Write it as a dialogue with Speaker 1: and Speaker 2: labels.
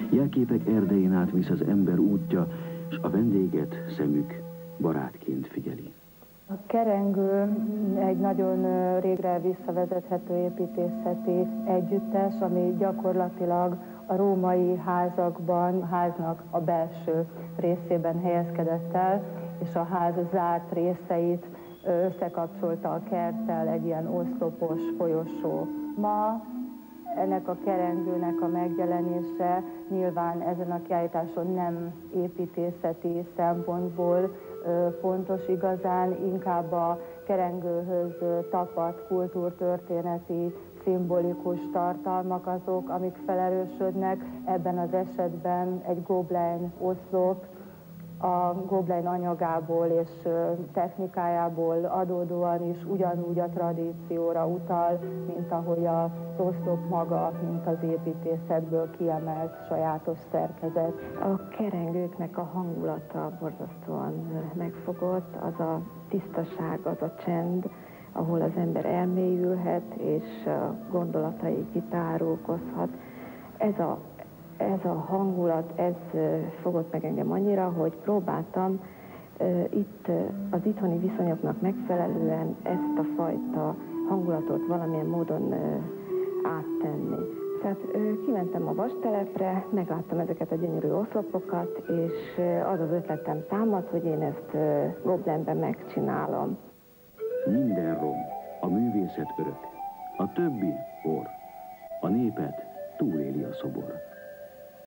Speaker 1: Jelképek erdején át visz az ember útja, s a vendéget szemük barátként figyeli.
Speaker 2: A kerengő egy nagyon régre visszavezethető építészeti együttes, ami gyakorlatilag a római házakban, a háznak a belső részében helyezkedett el, és a ház zárt részeit összekapcsolta a kerttel egy ilyen oszlopos folyosó. Ma ennek a kerengőnek a megjelenése nyilván ezen a kiállításon nem építészeti szempontból fontos igazán, inkább a kerengőhöz tapadt kultúrtörténeti, szimbolikus tartalmak azok, amik felerősödnek. Ebben az esetben egy Gobelin oszlop, a Gobelin anyagából és technikájából adódóan is ugyanúgy a tradícióra utal, mint ahogy az oszlop maga, mint az építészetből kiemelt sajátos szerkezet.
Speaker 3: A kerengőknek a hangulata borzasztóan megfogott, az a tisztaság, az a csend, ahol az ember elmélyülhet és gondolatai kitárulkozhat. Ez a hangulat, ez fogott meg engem annyira, hogy próbáltam itt az itthoni viszonyoknak megfelelően ezt a fajta hangulatot valamilyen módon áttenni. Tehát kimentem a vastelepre, megláttam ezeket a gyönyörű oszlopokat, és az az ötletem támadt, hogy én ezt Gobelinben megcsinálom.
Speaker 1: Minden rom, a művészet örök, a többi orr, a népet túléli a szobor.